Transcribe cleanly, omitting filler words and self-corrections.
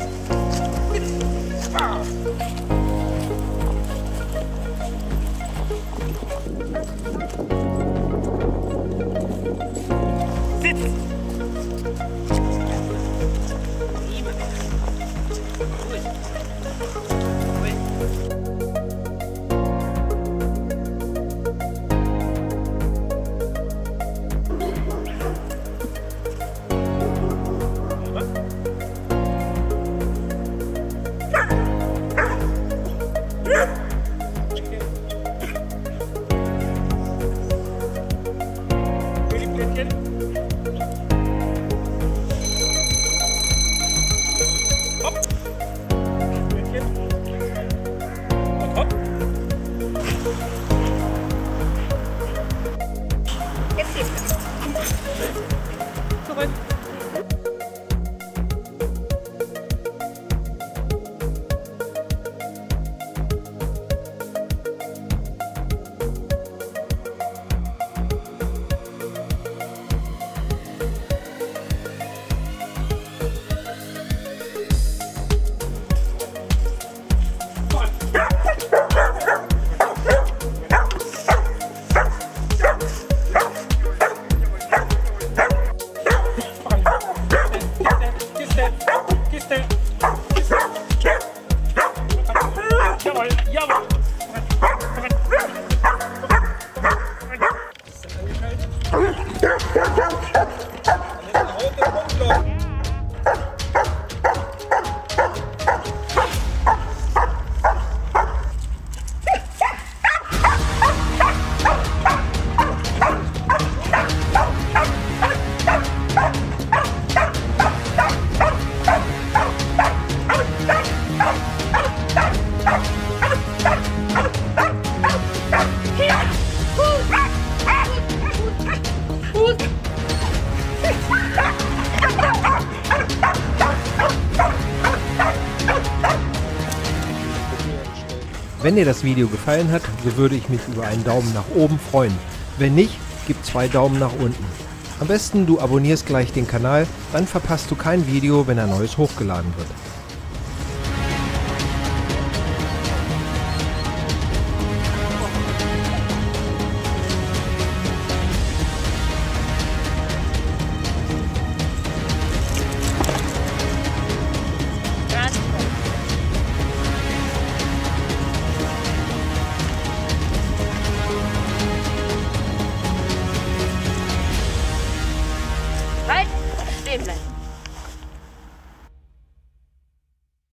Wenn dir das Video gefallen hat, so würde ich mich über einen Daumen nach oben freuen. Wenn nicht, gib 2 Daumen nach unten. Am besten du abonnierst gleich den Kanal, dann verpasst du kein Video, wenn ein neues hochgeladen wird. Halt, stehen bleiben.